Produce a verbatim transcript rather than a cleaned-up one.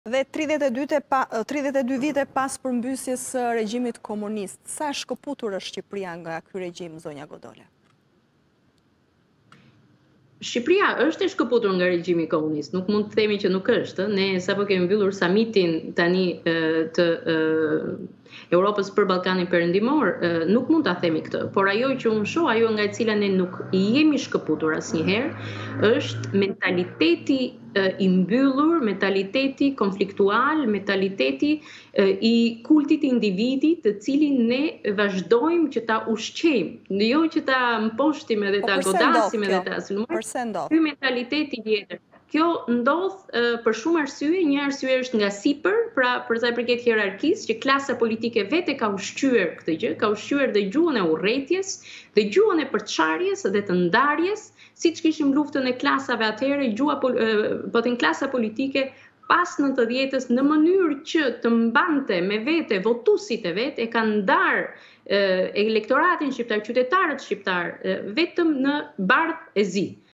Dhe tridhjetë e dy te pa, tridhjetë e dy vite pas përmbysjes së regjimit komunist, sa e shkëputur është Shqipëria nga ky regjim, zonja Godole? Shqipëria është e shkëputur nga regjimi komunist, nuk mund të themi që nuk është. Ne sapo kemi mbyllur samitin tani të Europës për Ballkanin Perëndimor, nuk mund ta themi këtë, por ajo që unë shoh, ajo nga e cila ne nuk jemi shkëputur asnjëherë, është mentaliteti i mbyllur, mentaliteti konfliktual, mentaliteti i kultit të individit, të cilin ne vazhdojmë që ta ushqejmë, jo që ta mposhtim edhe ta godasim edhe ta sulmojmë. Ky mentaliteti tjetër. Kjo ndodh për shumë arsye, një arsye është nga sipër, pra për sa i përket hierarkisë, që klasa politike vetë ka ushqyer këtë gjë, ka ushqyer dhe gjuhën e urrëties, dhe gjuhën e përçarjes dhe të ndarjes, siç kishim luftën e klasave atëherë, gjuha po të klasa politike pas nëntëdhjetës në mënyrë që të mbante me vete votuesit e vet, e kanë ndarë elektoratin shqiptar, qytetarët shqiptar vetëm në bardhë e zi.